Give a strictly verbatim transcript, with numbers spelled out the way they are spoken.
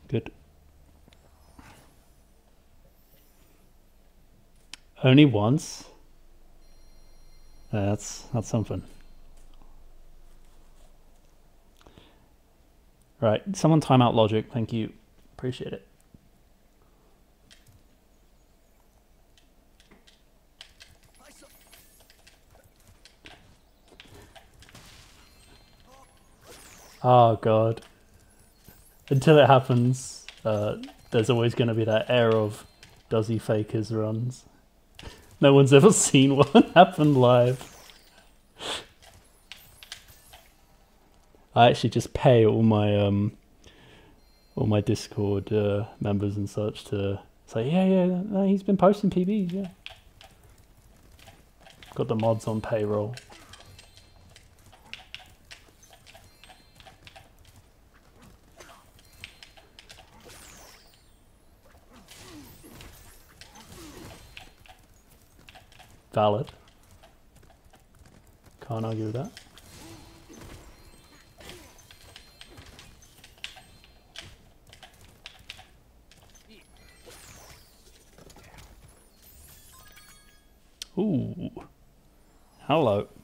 Good. Only once? Uh, that's, that's something. Right, someone time out logic, thank you. Appreciate it. Oh god. Until it happens, uh, there's always going to be that air of, does he fake his runs? No one's ever seen one happen live. I actually just pay all my um, all my Discord uh, members and such to say, yeah, yeah, no, he's been posting P Bs, yeah. Got the mods on payroll. Valid. Can't argue with that. Ooh. Hello.